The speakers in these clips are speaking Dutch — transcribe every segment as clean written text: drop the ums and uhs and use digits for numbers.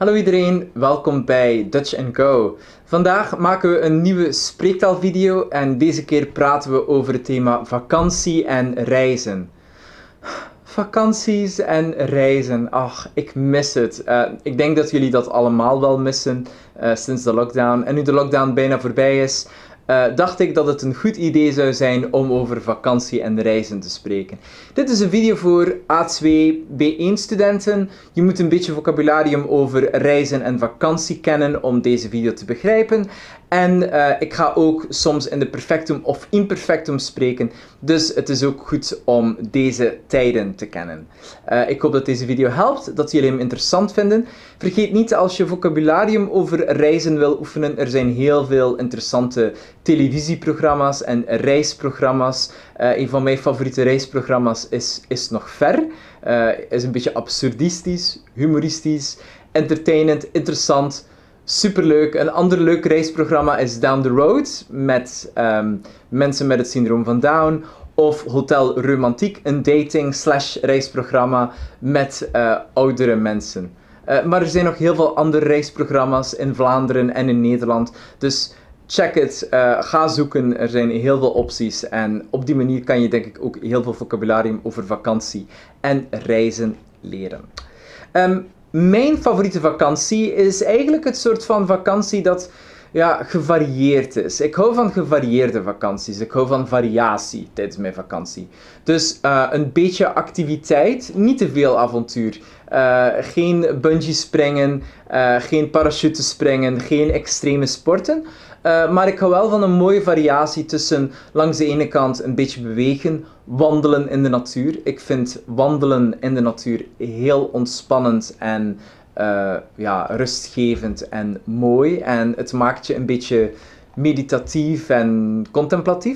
Hallo iedereen, welkom bij Dutch & Go. Vandaag maken we een nieuwe spreektaalvideo en deze keer praten we over het thema vakantie en reizen. Vakanties en reizen, ach, ik mis het. Ik denk dat jullie dat allemaal wel missen sinds de lockdown. En nu de lockdown bijna voorbij is, dacht ik dat het een goed idee zou zijn om over vakantie en reizen te spreken. Dit is een video voor A2 B1 studenten. Je moet een beetje vocabularium over reizen en vakantie kennen om deze video te begrijpen. En ik ga ook soms in de perfectum of imperfectum spreken, dus het is ook goed om deze tijden te kennen. Ik hoop dat deze video helpt, dat jullie hem interessant vinden. Vergeet niet, als je vocabularium over reizen wil oefenen, er zijn heel veel interessante televisieprogramma's en reisprogramma's. Een van mijn favoriete reisprogramma's is Nog Ver. Is een beetje absurdistisch, humoristisch, entertainend, interessant. Superleuk. Een ander leuk reisprogramma is Down the Road met mensen met het syndroom van Down. Of Hotel Romantiek, een dating/reisprogramma met oudere mensen. Maar er zijn nog heel veel andere reisprogramma's in Vlaanderen en in Nederland. Dus check het, ga zoeken, er zijn heel veel opties. En op die manier kan je denk ik ook heel veel vocabularium over vakantie en reizen leren. Mijn favoriete vakantie is eigenlijk het soort van vakantie dat gevarieerd is. Ik hou van gevarieerde vakanties. Ik hou van variatie tijdens mijn vakantie. Dus een beetje activiteit, niet te veel avontuur. Geen bungee springen, geen parachutespringen, geen extreme sporten. Maar ik hou wel van een mooie variatie tussen langs de ene kant een beetje bewegen, wandelen in de natuur. Ik vind wandelen in de natuur heel ontspannend en rustgevend en mooi. En het maakt je een beetje meditatief en contemplatief.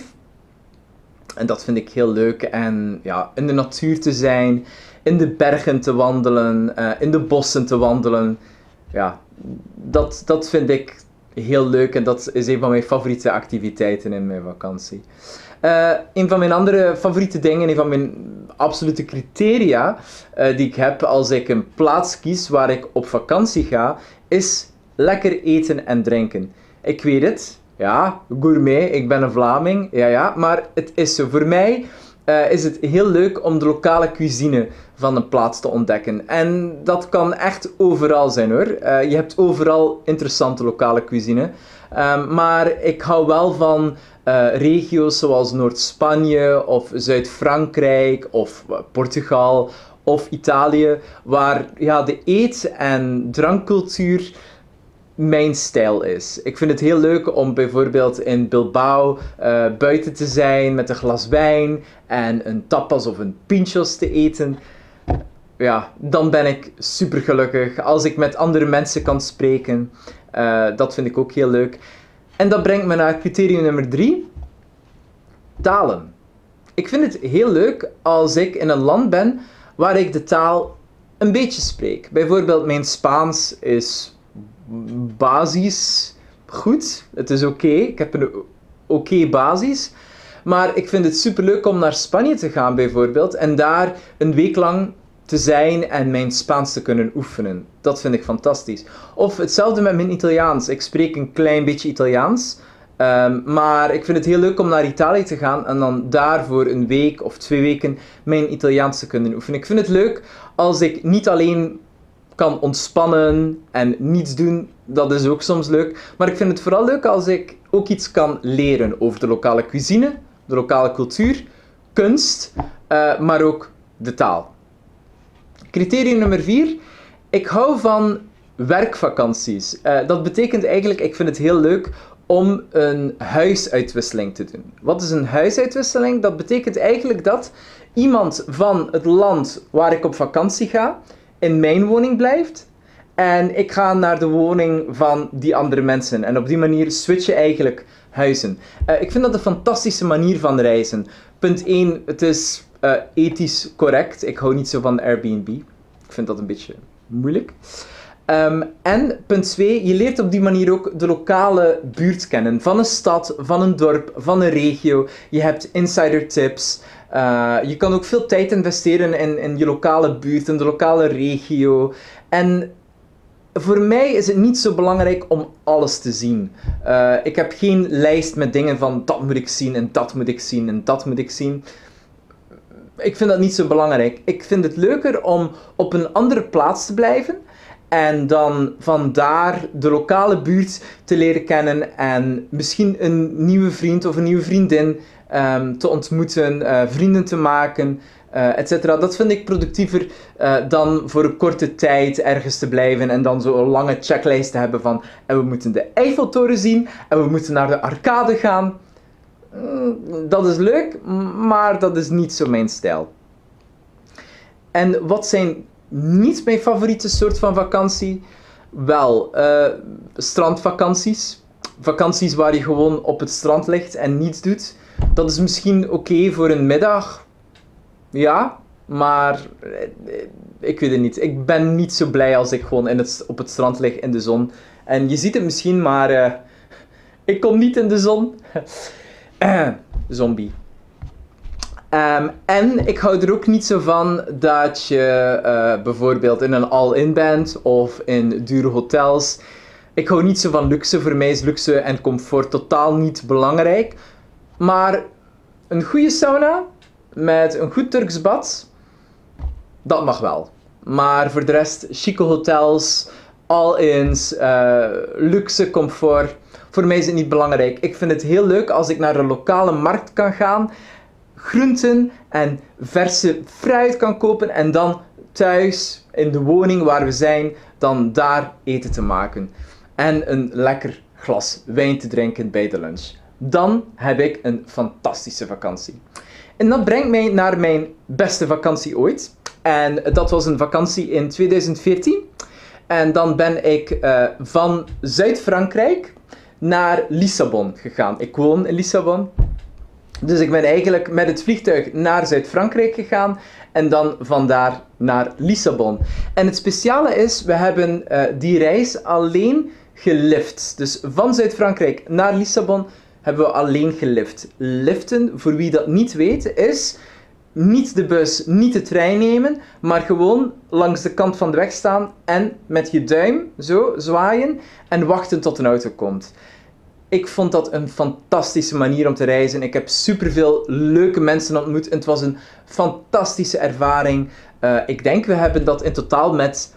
En dat vind ik heel leuk. En ja, in de natuur te zijn, in de bergen te wandelen, in de bossen te wandelen. Ja, dat vind ik heel leuk en dat is een van mijn favoriete activiteiten in mijn vakantie. Een van mijn andere favoriete dingen, een van mijn absolute criteria die ik heb als ik een plaats kies waar ik op vakantie ga, is lekker eten en drinken. Ik weet het, ja, gourmet, ik ben een Vlaming, ja, maar het is zo. Voor mij is het heel leuk om de lokale cuisine van een plaats te ontdekken. En dat kan echt overal zijn hoor. Je hebt overal interessante lokale cuisine. Maar ik hou wel van regio's zoals Noord-Spanje of Zuid-Frankrijk of Portugal of Italië, waar de eet- en drankcultuur mijn stijl is. Ik vind het heel leuk om bijvoorbeeld in Bilbao buiten te zijn met een glas wijn en een tapas of een pinchos te eten. Ja, dan ben ik super gelukkig. Als ik met andere mensen kan spreken, dat vind ik ook heel leuk. En dat brengt me naar criterium nummer 3. Talen. Ik vind het heel leuk als ik in een land ben waar ik de taal een beetje spreek. Bijvoorbeeld mijn Spaans is basis goed. Het is oké. Ik heb een oké basis. Maar ik vind het super leuk om naar Spanje te gaan bijvoorbeeld en daar een week lang te zijn en mijn Spaans te kunnen oefenen. Dat vind ik fantastisch. Of hetzelfde met mijn Italiaans. Ik spreek een klein beetje Italiaans. Maar ik vind het heel leuk om naar Italië te gaan en dan daar voor een week of 2 weken mijn Italiaans te kunnen oefenen. Ik vind het leuk als ik niet alleen kan ontspannen en niets doen. Dat is ook soms leuk. Maar ik vind het vooral leuk als ik ook iets kan leren over de lokale cuisine, de lokale cultuur, kunst, maar ook de taal. Criterium nummer 4. Ik hou van werkvakanties. Dat betekent eigenlijk, ik vind het heel leuk om een huisuitwisseling te doen. Wat is een huisuitwisseling? Dat betekent eigenlijk dat iemand van het land waar ik op vakantie ga, in mijn woning blijft. En ik ga naar de woning van die andere mensen. En op die manier switch je eigenlijk huizen. Ik vind dat een fantastische manier van reizen. Punt 1, het is ethisch correct. Ik hou niet zo van Airbnb. Ik vind dat een beetje moeilijk. En punt 2, je leert op die manier ook de lokale buurt kennen. Van een stad, van een dorp, van een regio. Je hebt insider tips. Je kan ook veel tijd investeren in je lokale buurt, in de lokale regio. En voor mij is het niet zo belangrijk om alles te zien. Ik heb geen lijst met dingen van dat moet ik zien en dat moet ik zien en dat moet ik zien. Ik vind dat niet zo belangrijk. Ik vind het leuker om op een andere plaats te blijven en dan vandaar de lokale buurt te leren kennen en misschien een nieuwe vriend of een nieuwe vriendin te ontmoeten, vrienden te maken, etc. Dat vind ik productiever dan voor een korte tijd ergens te blijven en dan zo'n lange checklist te hebben van en we moeten de Eiffeltoren zien en we moeten naar de arcade gaan. Dat is leuk, maar dat is niet zo mijn stijl. En wat zijn niet mijn favoriete soort van vakantie? Wel, strandvakanties. Vakanties waar je gewoon op het strand ligt en niets doet. Dat is misschien oké voor een middag. Ja, maar ik weet het niet. Ik ben niet zo blij als ik gewoon op het strand lig in de zon. En je ziet het misschien, maar ik kom niet in de zon. Zombie. En ik hou er ook niet zo van dat je bijvoorbeeld in een all-in bent of in dure hotels. Ik hou niet zo van luxe. Voor mij is luxe en comfort totaal niet belangrijk. Maar een goede sauna met een goed Turks bad, dat mag wel. Maar voor de rest, chique hotels, all-ins, luxe comfort. Voor mij is het niet belangrijk. Ik vind het heel leuk als ik naar een lokale markt kan gaan, groenten en verse fruit kan kopen en dan thuis in de woning waar we zijn, dan daar eten te maken. En een lekker glas wijn te drinken bij de lunch. Dan heb ik een fantastische vakantie. En dat brengt mij naar mijn beste vakantie ooit. En dat was een vakantie in 2014. En dan ben ik van Zuid-Frankrijk naar Lissabon gegaan. Ik woon in Lissabon. Dus ik ben eigenlijk met het vliegtuig naar Zuid-Frankrijk gegaan en dan vandaar naar Lissabon. En het speciale is, we hebben die reis alleen gelift. Dus van Zuid-Frankrijk naar Lissabon hebben we alleen gelift. Liften, voor wie dat niet weet, is niet de bus, niet de trein nemen, maar gewoon langs de kant van de weg staan en met je duim zo zwaaien en wachten tot een auto komt. Ik vond dat een fantastische manier om te reizen. Ik heb superveel leuke mensen ontmoet. Het was een fantastische ervaring. Ik denk, we hebben dat in totaal met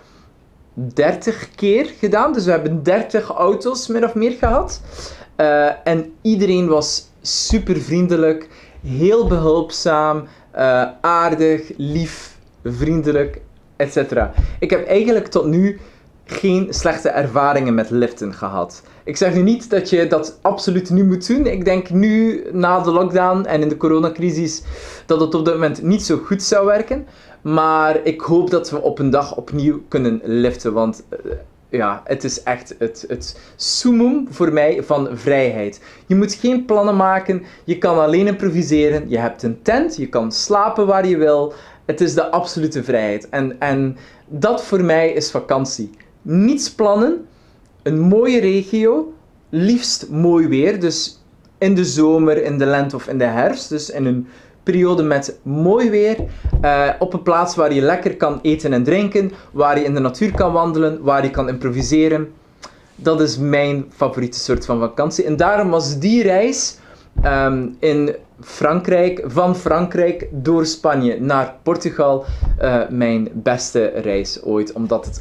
30 keer gedaan. Dus we hebben 30 auto's min of meer gehad. En iedereen was super vriendelijk, heel behulpzaam, aardig, lief, vriendelijk, etc. Ik heb eigenlijk tot nu geen slechte ervaringen met liften gehad. Ik zeg nu niet dat je dat absoluut nu moet doen. Ik denk nu, na de lockdown en in de coronacrisis, dat het op dit moment niet zo goed zou werken. Maar ik hoop dat we op een dag opnieuw kunnen liften, want ja, het is echt het summum voor mij van vrijheid. Je moet geen plannen maken, je kan alleen improviseren, je hebt een tent, je kan slapen waar je wil. Het is de absolute vrijheid. En dat voor mij is vakantie. Niets plannen, een mooie regio, liefst mooi weer, dus in de zomer, in de lente of in de herfst, dus in een periode met mooi weer, op een plaats waar je lekker kan eten en drinken, waar je in de natuur kan wandelen, waar je kan improviseren. Dat is mijn favoriete soort van vakantie. En daarom was die reis in Frankrijk, van Frankrijk door Spanje naar Portugal, mijn beste reis ooit. Omdat het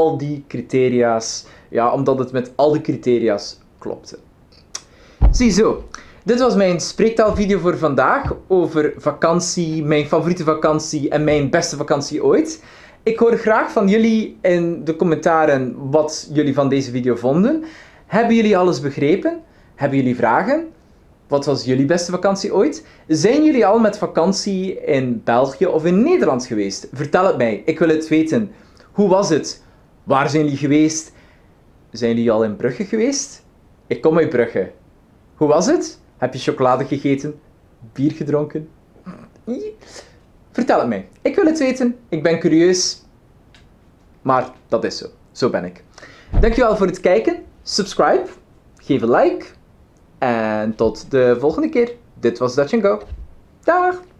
met al die criteria's klopte. Ziezo. Dit was mijn spreektaalvideo voor vandaag over vakantie, mijn favoriete vakantie en mijn beste vakantie ooit. Ik hoor graag van jullie in de commentaren wat jullie van deze video vonden. Hebben jullie alles begrepen? Hebben jullie vragen? Wat was jullie beste vakantie ooit? Zijn jullie al met vakantie in België of in Nederland geweest? Vertel het mij, ik wil het weten. Hoe was het? Waar zijn jullie geweest? Zijn jullie al in Brugge geweest? Ik kom uit Brugge. Hoe was het? Heb je chocolade gegeten? Bier gedronken? Vertel het mij. Ik wil het weten. Ik ben curieus. Maar dat is zo. Zo ben ik. Dankjewel voor het kijken. Subscribe. Geef een like. En tot de volgende keer. Dit was Dutch & Go. Dag!